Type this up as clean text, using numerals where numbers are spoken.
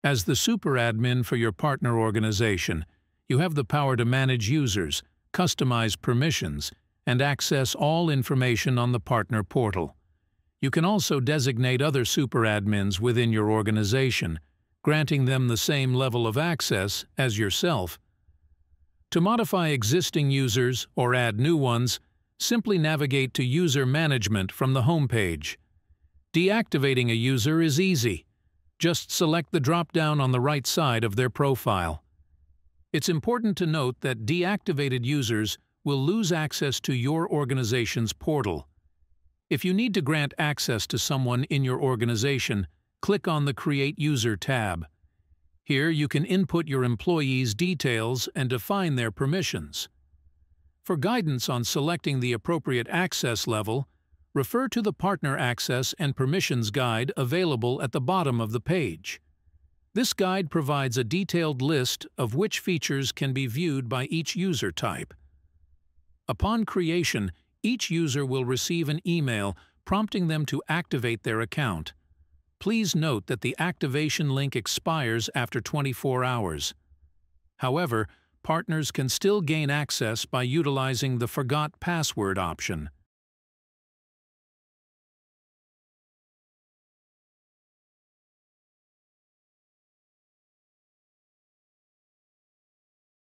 As the superadmin for your partner organization, you have the power to manage users, customize permissions, and access all information on the partner portal. You can also designate other superadmins within your organization, granting them the same level of access as yourself. To modify existing users or add new ones, simply navigate to User Management from the home page. Deactivating a user is easy. Just select the drop-down on the right side of their profile. It's important to note that deactivated users will lose access to your organization's portal. If you need to grant access to someone in your organization, click on the Create User tab. Here you can input your employees' details and define their permissions. For guidance on selecting the appropriate access level, refer to the Partner Access and Permissions Guide available at the bottom of the page. This guide provides a detailed list of which features can be viewed by each user type. Upon creation, each user will receive an email prompting them to activate their account. Please note that the activation link expires after 24 hours. However, partners can still gain access by utilizing the Forgot Password option.